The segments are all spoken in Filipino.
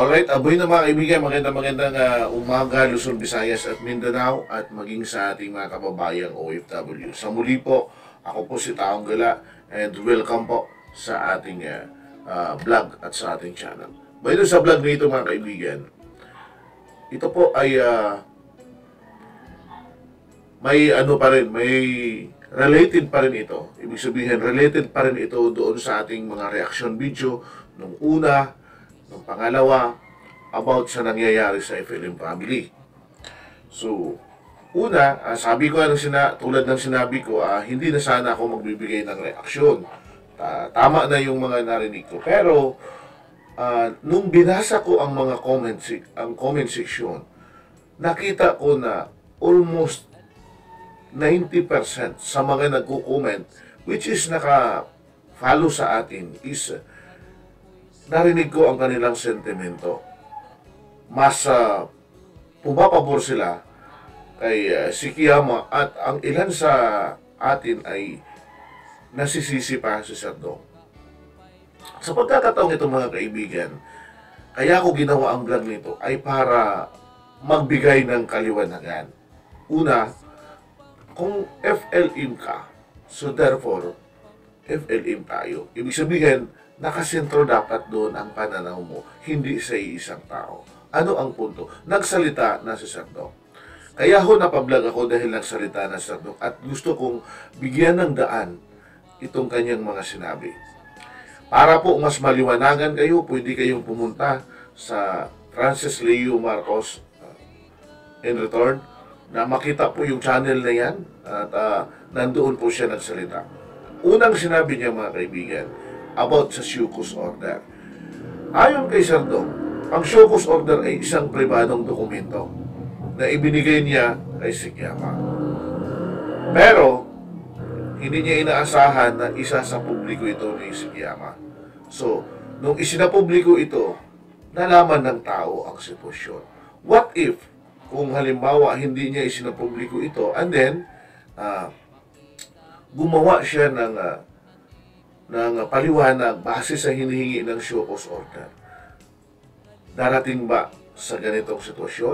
Alright, aboy na mga kaibigan, magandang umaga Luzon, Visayas at Mindanao at maging sa ating mga kababayang OFW. Sa muli po, ako po si Taong Gala and welcome po sa ating vlog at sa ating channel. By sa vlog nito mga kaibigan, ito po ay may ano pa rin, may related pa rin ito. Ibig sabihin, related pa rin ito doon sa ating mga reaction video nung una, nung pangalawa, about sa nangyayari sa FLM family. So, una, sabi ko, tulad ng sinabi ko, hindi na sana ako magbibigay ng reaksyon. Tama na yung mga narinig ko. Pero, nung binasa ko ang mga comment section, nakita ko na almost 90% sa mga nagko-comment, which is naka-follow sa atin, is narinig ko ang kanilang sentimento. Mas pumapabor sila kay Sikiyama at ang ilan sa atin ay nasisisi pa si Sir Dong. Sa pagkakataong ito mga kaibigan, kaya ko ginawa ang vlog nito ay para magbigay ng kaliwanagan. Una, kung FLM ka, so therefore, FLM tayo. Ibig sabihin, nakasentro dapat doon ang pananaw mo, hindi sa isang tao. Ano ang punto? Nagsalita na si Sir Dong. Kaya ho napablog ako dahil nagsalita na si Sir Dong at gusto kong bigyan ng daan itong kanyang mga sinabi. Para po mas maliwanagan kayo, pwede kayong pumunta sa Francis Leo Marcos in return na makita po yung channel na yan at nandoon po siya nagsalita. Unang sinabi niya mga kaibigan, about sa Syukus Order. Ayon kay Sir Dong, ang Syukus Order ay isang pribadong dokumento na ibinigay niya kay Sikiyama. Pero, hindi niya inaasahan na isa sa publiko ito ni Sikiyama. So, nung isinapubliko ito, nalaman ng tao ang sitwasyon. What if, kung halimbawa hindi niya isinapubliko ito, and then, gumawa siya ng paliwanag base sa hinihingi ng Syukus Order. Darating ba sa ganitong sitwasyon?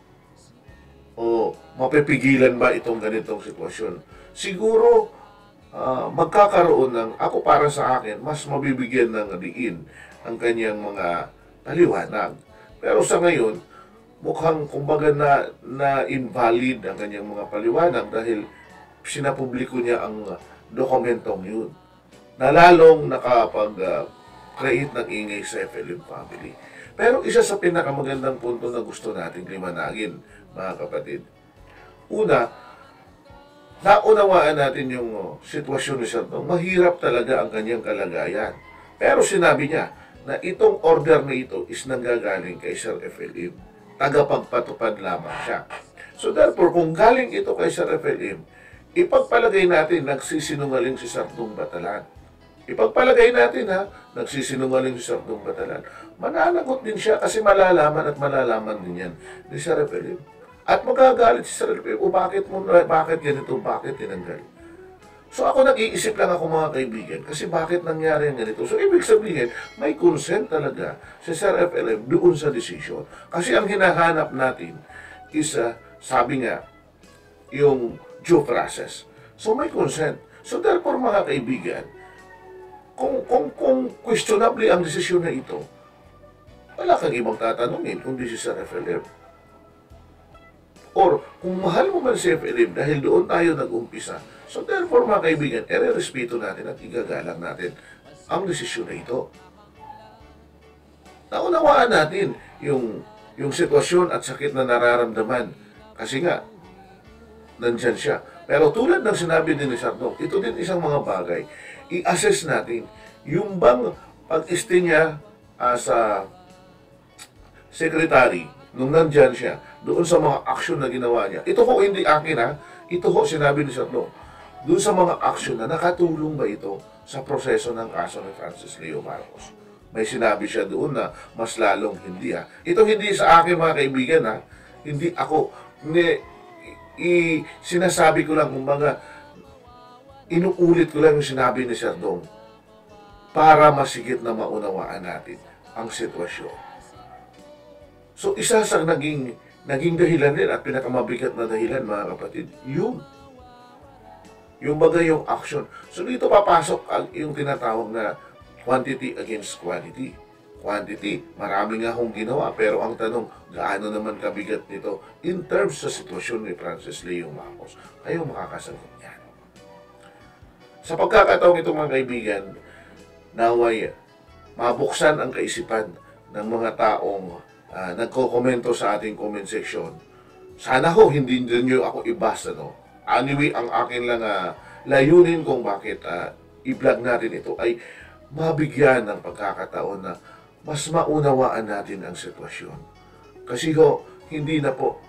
O mapipigilan ba itong ganitong sitwasyon? Siguro, magkakaroon ng, ako para sa akin, mas mabibigyan ng diin ang kanyang mga paliwanag. Pero sa ngayon, mukhang kumbaga na invalid ang kanyang mga paliwanag dahil sinapubliko niya ang dokumentong yun na lalong nakapag-create ng ingay sa FLM family. Pero isa sa pinakamagandang punto na gusto nating liwanagin, mga kapatid. Una, naunawaan natin yung sitwasyon ni Sir Dong. Mahirap talaga ang kanyang kalagayan. Pero sinabi niya na itong order na ito is nanggagaling kay Sir FLM. Tagapagpatupad lamang siya. So therefore, kung galing ito kay Sir FLM, ipagpalagay natin nagsisinungaling si Sir Dong Batalan. Ipagpalagay natin nagsisinungaling si Sir Dong Batalan. Mananagot din siya kasi malalaman din yan ni Sir FLM. At magagalit si Sir FLM, bakit ganito, bakit tinanggal? So ako nag-iisip lang ako mga kaibigan kasi bakit nangyari ang ganito. So ibig sabihin, may consent talaga si Sir FLM doon sa decision. Kasi ang hinahanap natin is, sabi nga, yung due process. So may consent. So therefore mga kaibigan, kung questionably ang desisyon na ito, wala kang ibang tatanungin kundi si Sir FLM. Or kung mahal mo man si FLM dahil doon tayo nag-umpisa, so therefore mga kaibigan, respeto natin at igagalang natin ang desisyon na ito. Naunawaan natin yung sitwasyon at sakit na nararamdaman kasi nga, nandyan siya. Pero tulad ng sinabi din ni Sir Dong, ito din isang mga bagay. I-assess natin yung bang pag-este niya sa secretary nung nandyan siya, doon sa mga aksyon na ginawa niya. Ito ho hindi akin ito ho sinabi ni Sir Dong. Doon sa mga aksyon na nakatulong ba ito sa proseso ng kaso ni Francis Leo Marcos? May sinabi siya doon na mas lalong hindi Ito hindi sa akin mga kaibigan Hindi ako, sinasabi ko lang kumbaga inuulit ko lang yung sinabi ni Sir Dong para masigit na maunawaan natin ang sitwasyon. So isa sa naging dahilan din at pinakamabigat na dahilan, mga kapatid, yung bagay yung action. So dito papasok yung tinatawag na quantity against quality. Quantity, marami nga akong ginawa, pero ang tanong, gaano naman kabigat nito in terms sa sitwasyon ni Francis Leo Marcos? Kayo makakasagot yan. Sa pagkakataong ito, mga kaibigan, naway mabuksan ang kaisipan ng mga taong nagko-komento sa ating comment section. Sana ho, hindi nyo ako ibasa, no? Anyway, ang akin lang layunin kung bakit i-vlog natin ito ay mabigyan ng pagkakataon na mas maunawaan natin ang sitwasyon. Kasi ho, hindi na po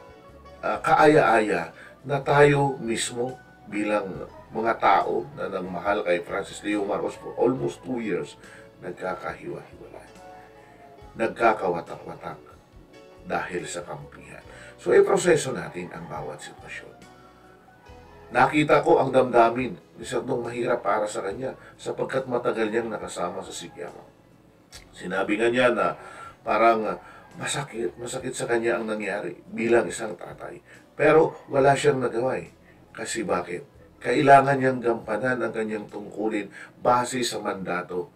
kaaya-aya na tayo mismo bilang mga tao na nagmahal kay Francis Leo Marcos for almost 2 years, nagkakahiwa-hiwalay, nagkakawatak-watak dahil sa kampihan. So, iproseso natin ang bawat sitwasyon. Nakita ko ang damdamin ni Sir Dong mahirap para sa kanya sapagkat matagal niyang nakasama sa Sikyama. Sinabi nga niya na parang masakit sa kanya ang nangyari bilang isang tatay. Pero wala siyang nagawa eh. Kasi bakit? Kailangan niyang gampanan ang kanyang tungkulin base sa mandato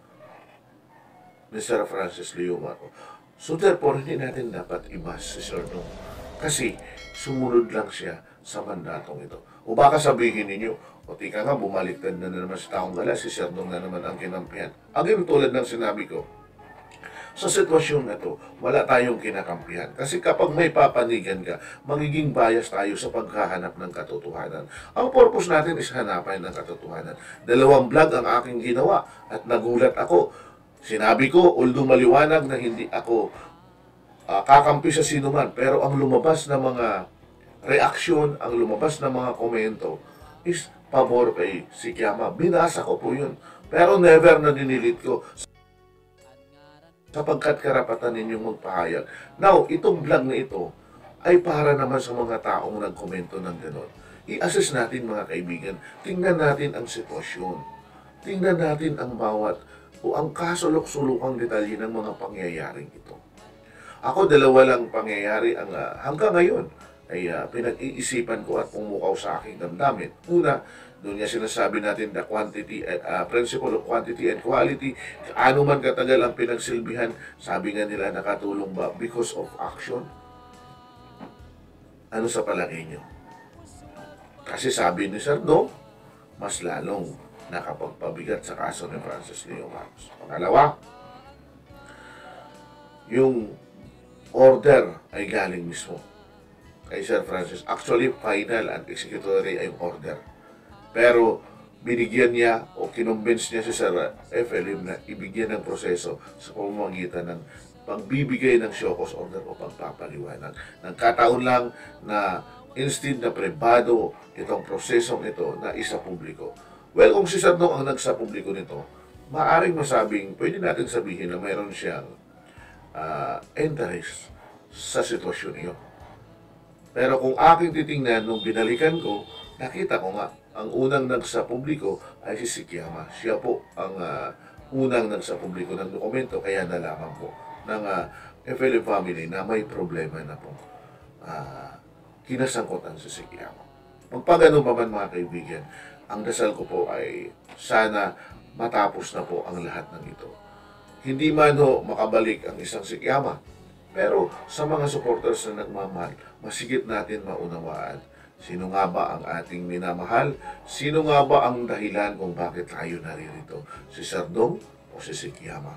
ni Sir Francis Leo Marcos. So therefore, hindi natin dapat ibas si Sir Dong. Kasi sumunod lang siya sa mandatong ito. O baka sabihin ninyo, o tika nga, bumaliktad na naman sa taong gala, si Sir Dong na naman ang kinampihan. Again, tulad ng sinabi ko, sa sitwasyon na ito, wala tayong kinakampihan. Kasi kapag may papanigan ka, magiging bias tayo sa paghahanap ng katotohanan. Ang purpose natin is hanapan ng katotohanan. 2 vlog ang aking ginawa at nagulat ako. Sinabi ko, although maliwanag na hindi ako kakampi sa sinuman, pero ang lumabas na mga reaksyon, ang lumabas na mga komento is pabor kay Sikyama. Binasa ko po yun. Pero never na dinilit ko sapagkat karapatan ninyong magpahayag. Now, itong vlog na ito ay para naman sa mga taong nagkomento ng gano'n. I-assess natin, mga kaibigan. Tingnan natin ang sitwasyon. Tingnan natin ang bawat o ang kasulok-sulukang detalye ng mga pangyayaring ito. Ako, 2 lang pangyayari ang hanggang ngayon ay pinag-iisipan ko at pumukaw sa aking damdamin. Una, doon niya sinasabi natin the quantity, principle of quantity and quality. Ano man katagal ang pinagsilbihan, sabi nga nila nakatulong ba because of action? Ano sa palagay niyo? Kasi sabi ni Sir Dong, mas lalong nakapagpabigat sa kaso ni Francis Leo Marcos. Pangalawa, yung order ay galing mismo kay Sir Francis. Actually, final and executory ay yung order. Pero binigyan niya o kinumbins niya si Sir FLM na ibigyan ng proseso sa pamamagitan ng pagbibigay ng show cause order o pagpapaliwanag. Nagkataon lang na instead na privado itong prosesong ito na isa publiko. Well, kung si Sir Dong ang nagsa publiko nito, maaring masabing, pwede natin sabihin na mayroon siyang interest sa sitwasyon niyo. Pero kung aking titingnan, nung binalikan ko, nakita ko nga, ang unang nagsa publiko ay si Sikyama. Siya po ang unang nagsa publiko ng dokumento, kaya nalaman po ng FLM family na may problema na po kinasangkutan si Sikyama. Magpagano pa man, mga kaibigan, ang dasal ko po ay sana matapos na po ang lahat ng ito. Hindi man ho makabalik ang isang Sikyama, pero sa mga supporters na nagmamahal, masigit natin maunawaan sino nga ba ang ating minamahal, sino nga ba ang dahilan kung bakit tayo naririto, si Sir Dong o si Sikyama.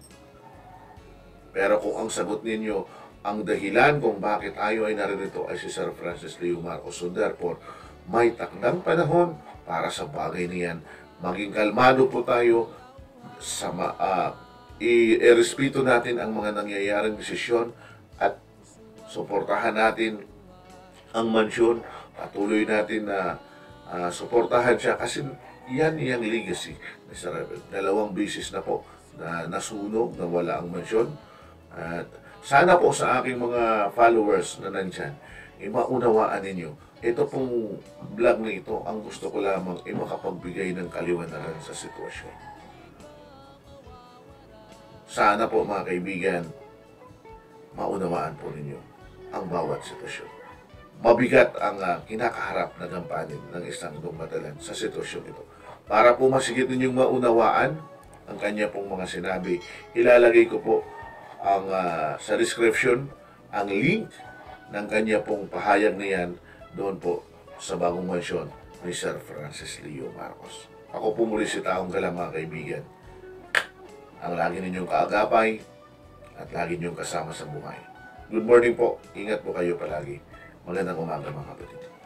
Pero kung ang sagot ninyo, ang dahilan kung bakit tayo ay naririto ay si Sir Francis Leo Marcos, so therefore, may takdang panahon para sa bagay niyan. Maging kalmado po tayo sa i-respeto natin ang mga nangyayaring desisyon at suportahan natin ang mansyon. Patuloy natin na suportahan siya kasi yan iyang legacy. 2 beses na po na nasunog, na wala ang mansyon. At sana po sa aking mga followers na nandyan, maunawaan ninyo. Ito pong vlog na ito, ang gusto ko lamang ay makapagbigay ng kaliwanagan sa sitwasyon. Sana po, mga kaibigan, maunawaan po ninyo ang bawat sitwasyon. Mabigat ang kinakaharap na gampanin ng isang dumadalan sa sitwasyon ito. Para po masigit ninyong maunawaan ang kanya pong mga sinabi, ilalagay ko po ang sa description ang link ng kanya pong pahayag na yan doon po sa bagong mansyon ni Sir Francis Leo Marcos. Ako po muli si Taong Galang, mga kaibigan, ang lagi ninyong kaagapay at lagi ninyong kasama sa buhay. Good morning po. Ingat po kayo palagi. Magandang umaga, mga kapatid.